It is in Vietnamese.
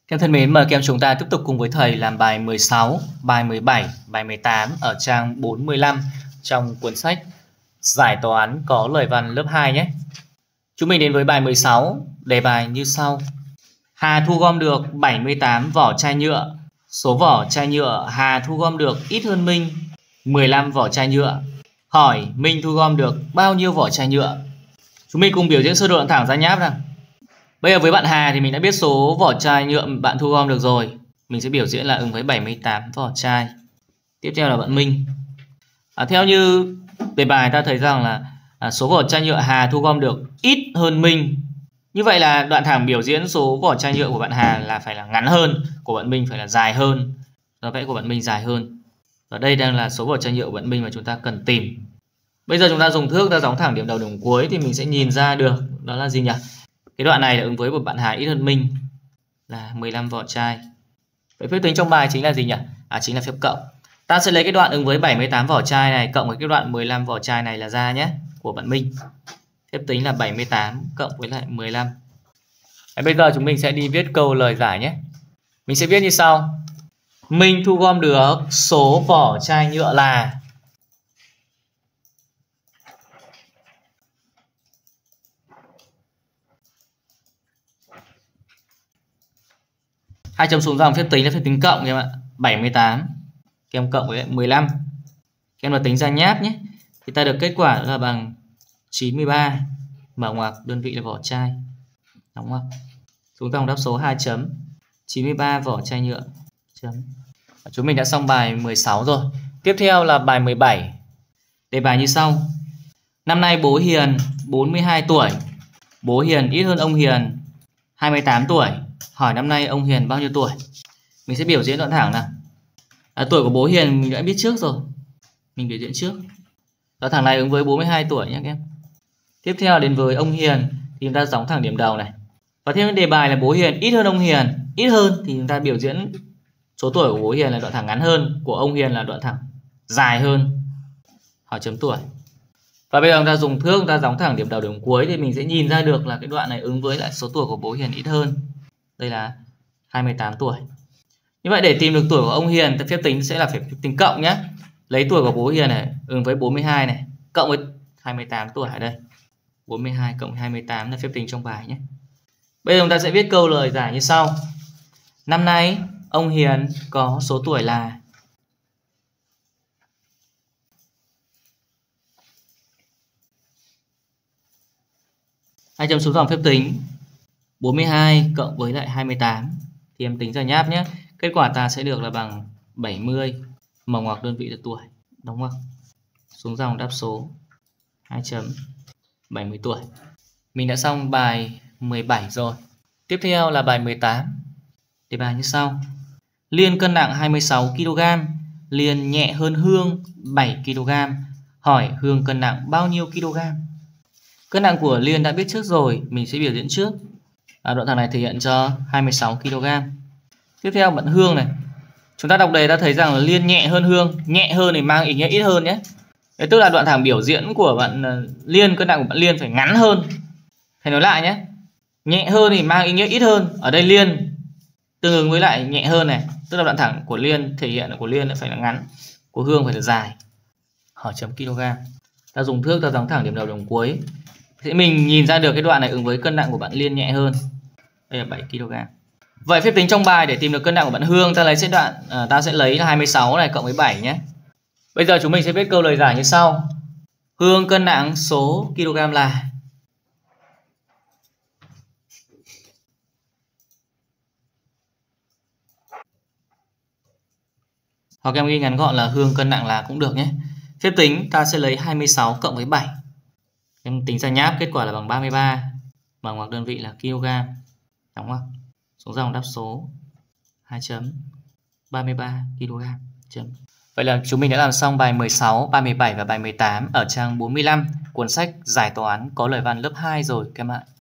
Các em thân mến, mời các em chúng ta tiếp tục cùng với thầy làm bài 16, bài 17, bài 18 ở trang 45 trong cuốn sách Giải toán có lời văn lớp 2 nhé. Chúng mình đến với bài 16, đề bài như sau. Hà thu gom được 78 vỏ chai nhựa. Số vỏ chai nhựa Hà thu gom được ít hơn Minh 15 vỏ chai nhựa. Hỏi Minh thu gom được bao nhiêu vỏ chai nhựa? Chúng mình cùng biểu diễn sơ đồ đoạn thẳng ra nháp nào. Bây giờ với bạn Hà thì mình đã biết số vỏ chai nhựa bạn thu gom được rồi. Mình sẽ biểu diễn là ứng với 78 vỏ chai. Tiếp theo là bạn Minh. Theo như đề bài ta thấy rằng là số vỏ chai nhựa Hà thu gom được ít hơn Minh. Như vậy là đoạn thẳng biểu diễn số vỏ chai nhựa của bạn Hà là phải là ngắn hơn, của bạn Minh phải là dài hơn. Do vẽ của bạn Minh dài hơn. Và đây đang là số vỏ chai nhựa của bạn Minh mà chúng ta cần tìm. Bây giờ chúng ta dùng thước ta gióng thẳng điểm đầu điểm cuối thì mình sẽ nhìn ra được đó là gì nhỉ? Cái đoạn này là ứng với một bạn Hà ít hơn Minh là 15 vỏ chai. Vậy phép tính trong bài chính là gì nhỉ? Chính là phép cộng. Ta sẽ lấy cái đoạn ứng với 78 vỏ chai này cộng với cái đoạn 15 vỏ chai này là ra nhé, của bạn Minh. Phép tính là 78 cộng với lại 15. Bây giờ chúng mình sẽ đi viết câu lời giải nhé. Mình sẽ viết như sau. Minh thu gom được số vỏ chai nhựa là hai chấm xuống dòng phép tính là phép tính cộng em ạ. 78 các em cộng với lại 15. Các em là tính ra nháp nhé. Thì ta được kết quả là bằng 93, mở ngoặc đơn vị là vỏ chai. Đúng không? Xuống dòng đáp số 2 chấm 93 vỏ chai nhựa. Chấm. Chúng mình đã xong bài 16 rồi. Tiếp theo là bài 17. Đề bài như sau. Năm nay bố Hiền 42 tuổi. Bố Hiền ít hơn ông Hiền 28 tuổi. Hỏi năm nay ông Hiền bao nhiêu tuổi? Mình sẽ biểu diễn đoạn thẳng nào. Tuổi của bố Hiền mình đã biết trước rồi. Mình biểu diễn trước. Đoạn thẳng này ứng với 42 tuổi nhé các em. Tiếp theo đến với ông Hiền thì chúng ta gióng thẳng điểm đầu này. Và theo đề bài là bố Hiền ít hơn ông Hiền. Ít hơn thì chúng ta biểu diễn số tuổi của bố Hiền là đoạn thẳng ngắn hơn, của ông Hiền là đoạn thẳng dài hơn. Hỏi chấm tuổi. Và bây giờ chúng ta dùng thước chúng ta gióng thẳng điểm đầu điểm cuối thì mình sẽ nhìn ra được là cái đoạn này ứng với lại số tuổi của bố Hiền ít hơn. Đây là 28 tuổi. Như vậy để tìm được tuổi của ông Hiền, phép tính sẽ là phép tính cộng nhé. Lấy tuổi của bố Hiền này ứng với 42 này, cộng với 28 tuổi ở đây. 42 cộng 28 là phép tính trong bài nhé. Bây giờ chúng ta sẽ viết câu lời giải như sau. Năm nay ông Hiền có số tuổi là hai chấm xuống dòng phép tính 42 cộng với lại 28 thì em tính ra nháp nhé. Kết quả ta sẽ được là bằng 70, mở ngoặc đơn vị là tuổi, đúng không? Xuống dòng đáp số 2 chấm 70 tuổi. Mình đã xong bài 17 rồi. Tiếp theo là bài 18. Đề bài như sau. Liên cân nặng 26 kg, Liên nhẹ hơn Hương 7 kg. Hỏi Hương cân nặng bao nhiêu kg? Cân nặng của Liên đã biết trước rồi, mình sẽ biểu diễn trước. Đoạn thẳng này thể hiện cho 26 kg. Tiếp theo bạn Hương này. Chúng ta đọc đề đã thấy rằng là Liên nhẹ hơn Hương. Nhẹ hơn thì mang ý nghĩa ít hơn nhé. Thế tức là đoạn thẳng biểu diễn của bạn Liên, cân nặng của bạn Liên phải ngắn hơn. Thầy nói lại nhé. Nhẹ hơn thì mang ý nghĩa ít hơn. Ở đây Liên tương ứng với lại nhẹ hơn này. Tức là đoạn thẳng của Liên thể hiện của Liên phải là ngắn, của Hương phải là dài. Hỏi chấm kg. Ta dùng thước ta gióng thẳng điểm đầu điểm cuối. Thì mình nhìn ra được cái đoạn này ứng với cân nặng của bạn Liên nhẹ hơn. Đây là 7 kg. Vậy phép tính trong bài để tìm được cân nặng của bạn Hương ta sẽ lấy là 26 này cộng với 7 nhé. Bây giờ chúng mình sẽ viết câu lời giải như sau. Hương cân nặng số kg là hoặc em ghi ngắn gọn là Hương cân nặng là cũng được nhé. Phép tính ta sẽ lấy 26 cộng với 7. Em tính ra nháp kết quả là bằng 33. Mở ngoặc đơn vị là kg. Đúng không? Xuống dòng đáp số 2 chấm 33 kg. Chấm. Vậy là chúng mình đã làm xong bài 16, bài 17 và bài 18 ở trang 45 cuốn sách Giải toán có lời văn lớp 2 rồi các bạn ạ.